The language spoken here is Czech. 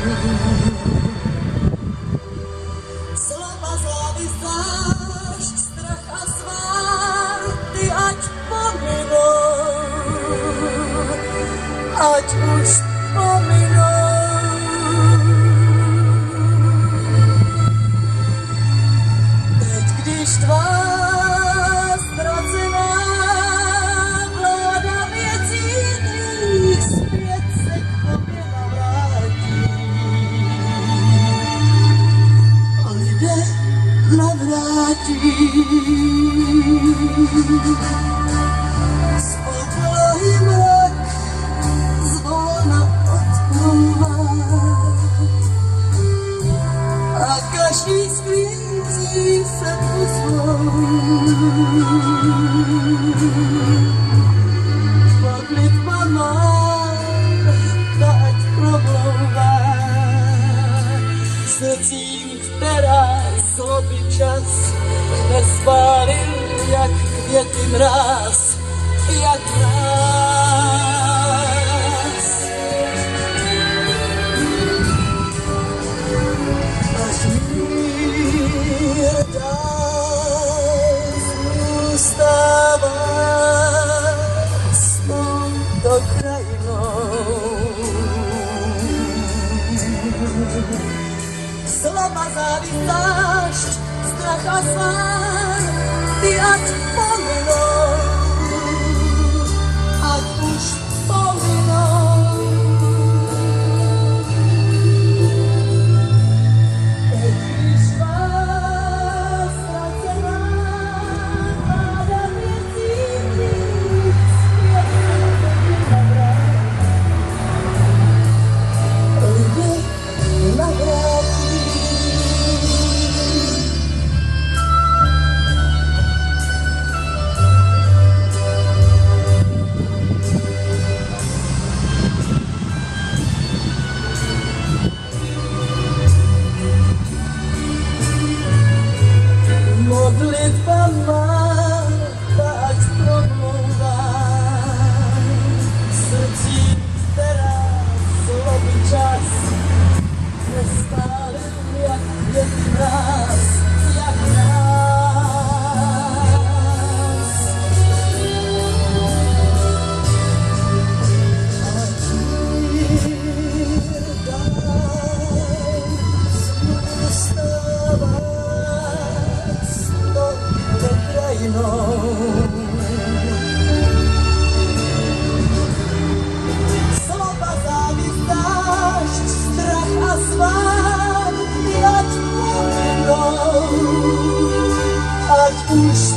Slova závisť, strach a svár, ty ať pominou, ať už pominou. Teď, když tvá ztracená vláda věcí tvých zpět se k tobě navrátí a lidé navrátí. Z podlahy mrak zvolna odpluvá a každý sklízí se tu svou. Modlitba má, ta ať promlouvá srdcím, která zloby čas nespálil, jak květy mráz, jak mráz. Až mír dál zůstává s touto krajinou. Slova závisť, strach a svár, ty ať pominou, ať už pominou. Teď, když vás ztracená vláda věcí tvých zpět se lidé navrátí. Modlitba má, ta ať promlouvá srdcím, která zloby čas nespálil, jak květy mráz, jak mráz. Ať mír dál zůstává krajinou. Slova závisť, strach a svár, ty ať pominou, ať už